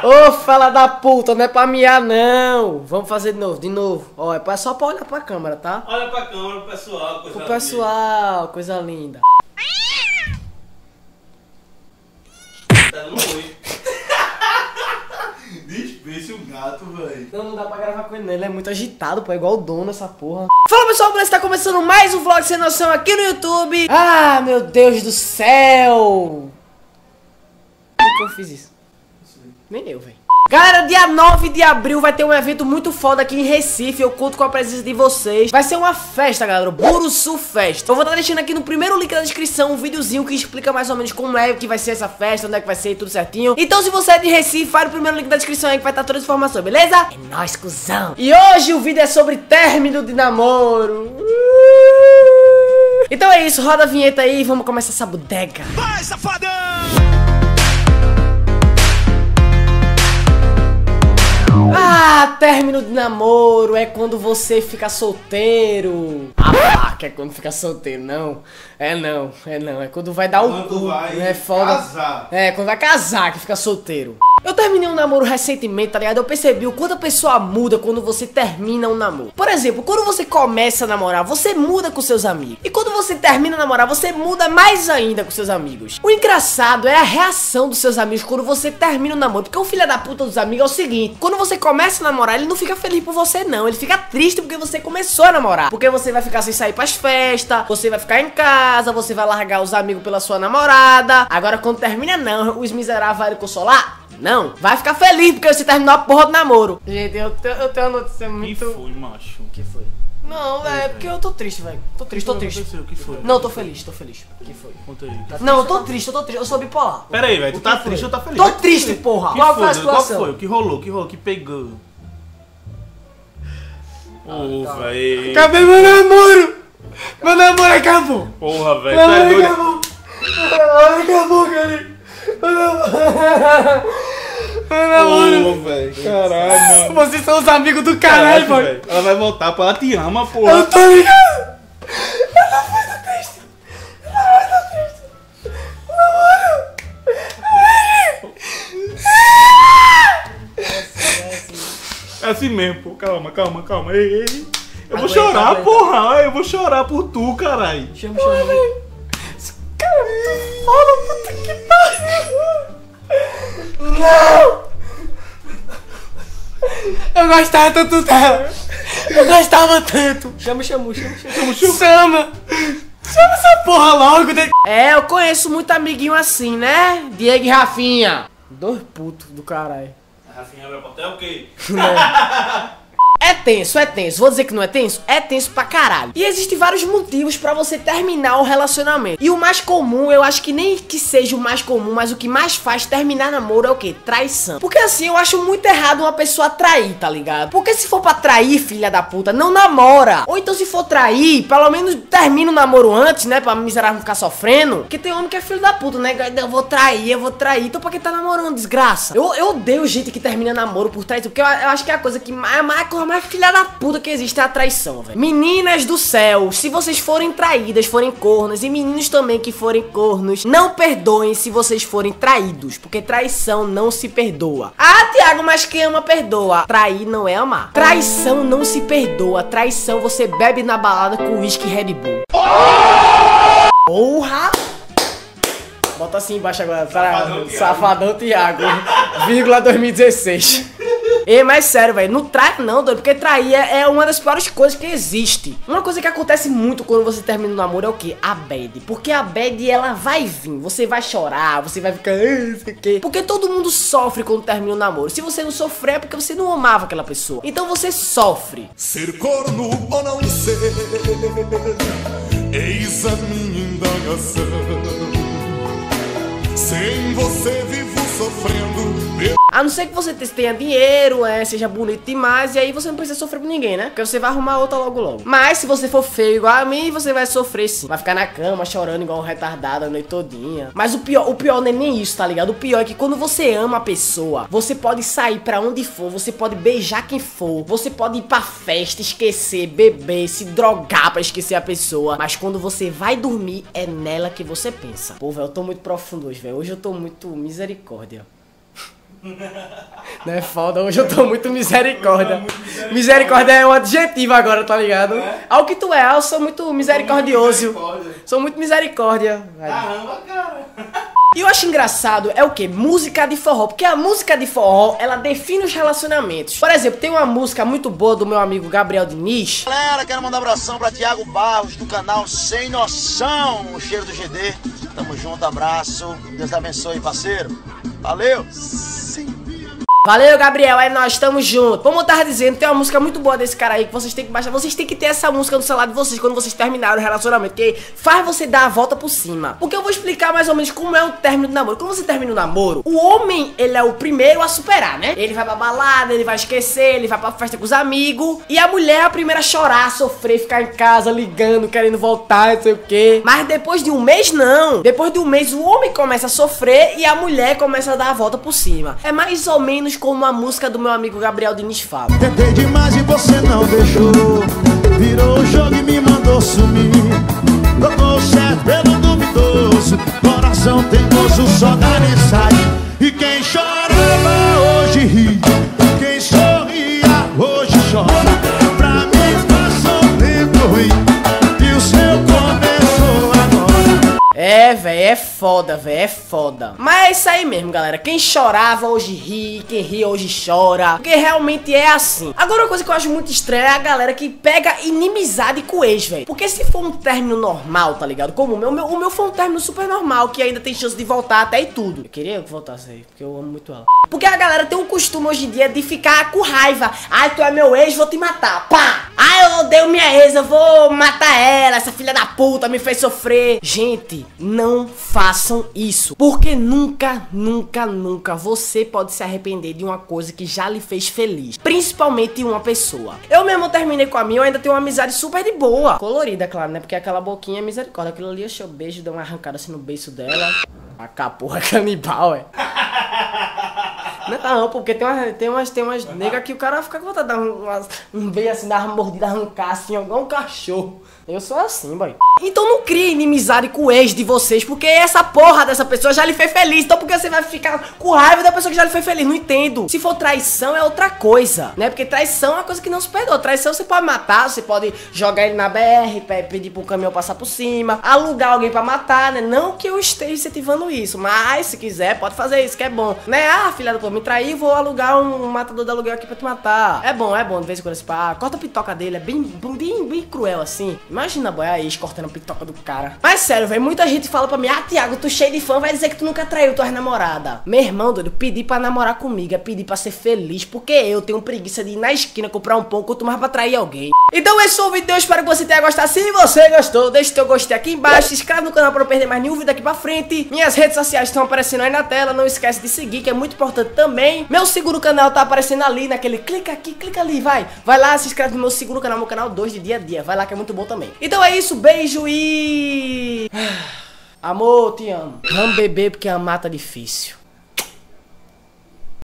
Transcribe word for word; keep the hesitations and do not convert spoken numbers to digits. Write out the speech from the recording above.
Ô, fala da puta, não é pra miar, não. Vamos fazer de novo, de novo. Ó, é só pra olhar pra câmera, tá? Olha pra câmera, pro pessoal, coisa Pro pessoal, linda. Coisa linda. Tá no oi. Despeça o gato, velho. Não, não dá pra gravar com ele, ele é muito agitado, pô, é igual o dono essa porra. Fala pessoal, beleza? Tá começando mais um vlog sem noção aqui no YouTube. Ah, meu Deus do céu. Por que eu fiz isso? Nem eu, velho. Galera, dia nove de abril vai ter um evento muito foda aqui em Recife. Eu conto com a presença de vocês. Vai ser uma festa, galera, Buruçu Fest. Eu vou estar deixando aqui no primeiro link da descrição um videozinho que explica mais ou menos como é que vai ser essa festa, onde é que vai ser tudo certinho. Então se você é de Recife, vai no primeiro link da descrição aí que vai estar toda a informação, beleza? É nóis, cuzão. E hoje o vídeo é sobre término de namoro. Então é isso, roda a vinheta aí e vamos começar essa bodega. Vai, safadão! Ah, término de namoro é quando você fica solteiro. Ah, que é quando fica solteiro, não. É não, é não, é quando vai dar o Quando cu. vai É foda. casar. É, quando vai casar que fica solteiro. Eu terminei um namoro recentemente, tá ligado? Eu percebi o quanto a pessoa muda quando você termina um namoro. Por exemplo, quando você começa a namorar, você muda com seus amigos. E quando você termina a namorar, você muda mais ainda com seus amigos. O engraçado é a reação dos seus amigos quando você termina o namoro. Porque o filho da puta dos amigos é o seguinte: quando você começa a namorar, ele não fica feliz por você, não. Ele fica triste porque você começou a namorar. Porque você vai ficar sem sair pras festas, você vai ficar em casa, você vai largar os amigos pela sua namorada. Agora quando termina, não. Os miseráveis vão lhe consolar? Não, vai ficar feliz porque você terminou a porra do namoro. Gente, eu, te, eu tenho uma notícia muito... Que foi, macho? O que foi? Não, é porque eu tô triste, velho. Tô triste, tô triste. O que foi? Não, tô feliz, tô feliz. O que foi? Conta aí. Não, eu tô triste, eu tô triste. Eu sou bipolar. Pera aí, velho. Tu O tá que triste foi? ou tá feliz? Tô Vai que triste, foi? porra. Que Qual foi? foi a Qual situação? foi? O que rolou? O que rolou? O que pegou? Ô, velho. Acabei meu namoro! Meu namoro acabou! Porra, velho. Meu Tu é namoro doido? acabou! Meu namoro acabou, cara! Meu namoro... Meu namoro... Ô, velho. Caralho, mano. Vocês são os amigos do caralho, Caraca, velho! Ela vai voltar, pô. Ela te ama, porra. Eu tô ligado! Eu tô muito triste! Eu tô muito triste! É assim mesmo, pô. Calma, calma, calma. Ei, ei. Eu vou Aguenta, chorar, aguenta. porra. Eu vou chorar por tu, caralho. Chama, chama. Esse cara é muito foda, puta que pariu! Não! Eu gostava tanto dela! Eu gostava tanto! Chama, chama, chama, chama, chama! Chama essa porra logo! De... É, eu conheço muito amiguinho assim, né? Diego e Rafinha! Dois putos do caralho. Rafinha vai botar o quê? É tenso, é tenso. Vou dizer que não é tenso? É tenso pra caralho. E existem vários motivos pra você terminar o relacionamento. E o mais comum, eu acho que nem que seja o mais comum, mas o que mais faz terminar namoro é o quê? Traição. Porque assim, eu acho muito errado uma pessoa trair, tá ligado? Porque se for pra trair, filha da puta, não namora. Ou então se for trair, pelo menos termina o namoro antes, né? Pra miserável não ficar sofrendo. Porque tem homem que é filho da puta, né? Eu vou trair, eu vou trair. Então pra que tá namorando, desgraça? Eu, eu odeio gente que termina namoro por traição. Porque eu, eu acho que é a coisa que mais, mais, mais filha da puta que existe é a traição, velho. Meninas do céu, se vocês forem traídas, forem cornos, e meninos também que forem cornos, não perdoem se vocês forem traídos, porque traição não se perdoa. Ah, Thiago, mas quem ama perdoa. Trair não é amar. Traição não se perdoa. Traição você bebe na balada com uísque Red Bull. Porra! Bota assim embaixo agora. Safadão, Safadão Thiago. Vírgula dois mil e dezesseis. Ei, mas sério, velho, não trai não, doido, porque trair é, é uma das piores coisas que existe. Uma coisa que acontece muito quando você termina o namoro é o quê? A bad. Porque a bad, ela vai vir, você vai chorar, você vai ficar, não sei o quê. Porque todo mundo sofre quando termina o namoro. Se você não sofrer é porque você não amava aquela pessoa. Então você sofre. Ser corno ou não ser, eis a minha indagação. Sem você vivo sofrendo. A não ser que você tenha dinheiro, é, seja bonito demais, e aí você não precisa sofrer por ninguém, né? Porque você vai arrumar outra logo logo. Mas se você for feio igual a mim, você vai sofrer sim. Vai ficar na cama chorando igual um retardado a noite todinha. Mas o pior, o pior não é nem isso, tá ligado? O pior é que quando você ama a pessoa, você pode sair pra onde for, você pode beijar quem for, você pode ir pra festa, esquecer, beber, se drogar pra esquecer a pessoa. Mas quando você vai dormir, é nela que você pensa. Pô, velho, eu tô muito profundo hoje, velho. Hoje eu tô muito misericórdia. Não é foda, hoje eu tô muito misericórdia. Misericórdia é um adjetivo agora, tá ligado? Ao que tu é, eu sou muito misericordioso. Sou muito misericórdia. Caramba, cara. E eu acho engraçado é o que? Música de forró. Porque a música de forró, ela define os relacionamentos. Por exemplo, tem uma música muito boa do meu amigo Gabriel Diniz. Galera, quero mandar um abração pra Thiago Barros, do canal Sem Noção, o cheiro do G D. Tamo junto, abraço. Deus te abençoe, parceiro. Valeu. Sim. Valeu, Gabriel, aí nós estamos juntos. Como eu tava dizendo, tem uma música muito boa desse cara aí que vocês têm que baixar. Vocês têm que ter essa música no celular de vocês quando vocês terminarem o relacionamento, que faz você dar a volta por cima. Porque eu vou explicar mais ou menos como é o término do namoro. Quando você termina o namoro, o homem, ele é o primeiro a superar, né? Ele vai pra balada, ele vai esquecer, ele vai pra festa com os amigos. E a mulher é a primeira a chorar, a sofrer, ficar em casa ligando, querendo voltar, não sei o quê. Mas depois de um mês, não. Depois de um mês, o homem começa a sofrer e a mulher começa a dar a volta por cima. É mais ou menos como a música do meu amigo Gabriel Diniz fala. Tentei demais e você não deixou. Virou o jogo e me mandou sumir. Trocou certo pelo duvidoso. Coração teimoso só dá mensagem. E quem chorava hoje ri. Quem sorria hoje chora. Pra mim passou um tempo ruim. E o seu começou agora. É, véi, é foda, véi, é foda. Mas é isso aí mesmo, galera. Quem chorava hoje ri, quem ri hoje chora. Porque realmente é assim. Agora, uma coisa que eu acho muito estranha é a galera que pega inimizade com o ex, véi. Porque se for um término normal, tá ligado? Como o meu, o meu, o meu foi um término super normal, que ainda tem chance de voltar até e tudo. Eu queria que voltasse aí, porque eu amo muito ela. Porque a galera tem um costume hoje em dia de ficar com raiva. Ai, tu é meu ex, vou te matar. Pá! Ai, eu odeio minha ex, eu vou matar ela. Essa filha da puta me fez sofrer. Gente, não façam isso. Porque nunca, nunca, nunca você pode se arrepender de uma coisa que já lhe fez feliz. Principalmente uma pessoa. Eu mesmo terminei com a minha, eu ainda tenho uma amizade super de boa. Colorida, claro, né? Porque aquela boquinha é misericórdia. Aquilo ali, eu achei o beijo, deu uma arrancada assim no beiço dela. A caporra canibal, é. Não, porque tem umas, tem umas, tem umas negas que o cara fica com vontade de dar umas, um beijo assim, dar uma mordida, arrancar assim, igual um cachorro. Eu sou assim, boy. Então não crie inimizade com o ex de vocês, porque essa porra dessa pessoa já lhe fez feliz. Então por que você vai ficar com raiva da pessoa que já lhe fez feliz? Não entendo. Se for traição é outra coisa, né? Porque traição é uma coisa que não se perdoa. Traição você pode matar, você pode jogar ele na B R, pedir pro caminhão passar por cima, alugar alguém pra matar, né? Não que eu esteja incentivando isso, mas se quiser pode fazer isso, que é bom, né? Ah, filha da porra, me traiu, vou alugar um matador de aluguel aqui pra te matar. É bom, é bom, de vez em quando esse pá, corta a pitoca dele, é bem, bem, bem cruel assim. Imagina, boy, a ex cortando a pitoca do cara. Mas sério, velho, muita gente fala pra mim: ah, Thiago, tu cheio de fã, vai dizer que tu nunca traiu tua namorada. Meu irmão, doido, pedir pra namorar comigo é pedir pra ser feliz, porque eu tenho preguiça de ir na esquina comprar um pão, quanto mais pra trair alguém. Então esse foi o vídeo, eu espero que você tenha gostado. Se você gostou, deixa o teu gostei aqui embaixo, se inscreve no canal pra não perder mais nenhum vídeo daqui pra frente. Minhas redes sociais estão aparecendo aí na tela, não esquece de seguir, que é muito importante também. Meu segundo canal tá aparecendo ali, naquele clica aqui, clica ali, vai. Vai lá, se inscreve no meu segundo canal, meu canal dois de dia a dia, vai lá que é muito bom também. Então é isso, beijo e... amor, te amo. Vamos beber porque amar tá difícil.